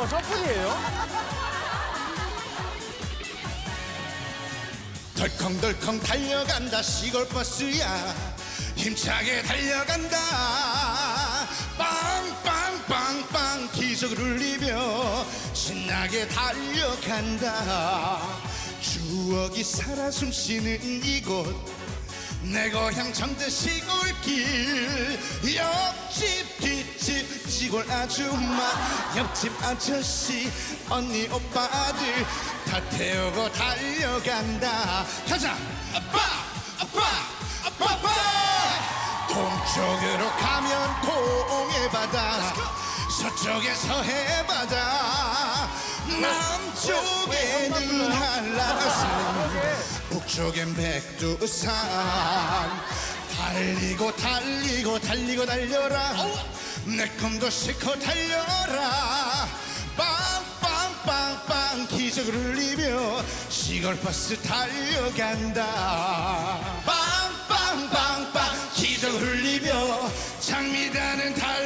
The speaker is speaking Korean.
저거 셔플이에요? 덜컹덜컹 달려간다 시골버스야 힘차게 달려간다 빵빵빵빵 기적을 울리며 신나게 달려간다 추억이 살아 숨쉬는 이곳 내 고향 정든 시골길 옆집 뒷집 시골 아줌마 옆집 아저씨 언니 오빠들 다 태우고 달려간다 가자 아빠 아빠 아빠 아빠 동쪽으로 가면 동해바다 서쪽에 서해바다 남쪽에는 한라산 북쪽엔 백두산 달리고 달리고 달리고 달려라 내 꿈도 싣고 달려라 빵빵빵빵 기적을 울리며 시골버스 달려간다 빵빵빵빵 기적을 울리며 장미단은 달려간다